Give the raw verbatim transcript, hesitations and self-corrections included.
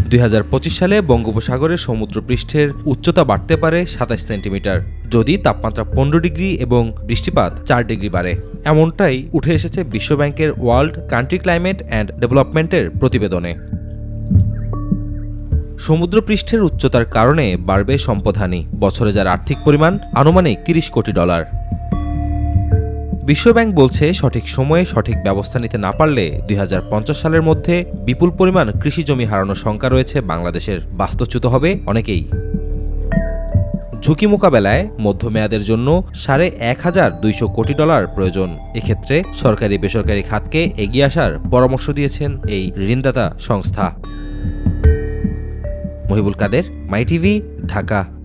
দুই হাজার পঁচিশ সালে বঙ্গোপসাগরের সমুদ্রপৃষ্ঠের উচ্চতা বাড়তে পারে সাতাশ সেন্টিমিটার যদি তাপমাত্রা পনেরো ডিগ্রি এবং বৃষ্টিপাত চার ডিগ্রি বাড়ে। এমনটাই উঠে এসেছে বিশ্বব্যাংকের ওয়ার্ল্ড কান্ট্রি ক্লাইমেট অ্যান্ড ডেভেলপমেন্টের প্রতিবেদনে। সমুদ্রপৃষ্ঠের উচ্চতার কারণে বাড়বে সম্পদহানি, বছরে যার আর্থিক পরিমাণ আনুমানিক তিরিশ কোটি ডলার। বিশ্বব্যাংক বলছে সঠিক সময়ে সঠিক ব্যবস্থা নিতে না পারলে দুই হাজার পঞ্চাশ সালের মধ্যে বিপুল পরিমাণ কৃষি জমি হারানোর শঙ্কা রয়েছে বাংলাদেশের। বাস্তুচ্যুত হবে অনেকেই। ঝুঁকি মোকাবেলায় মধ্যমেয়াদের জন্য সাড়ে এক হাজার দুইশো কোটি ডলার প্রয়োজন। এক্ষেত্রে সরকারি বেসরকারি খাতকে এগিয়ে আসার পরামর্শ দিয়েছেন এই ঋণদাতা সংস্থা। Mohibul Kader, My TV, Dhaka.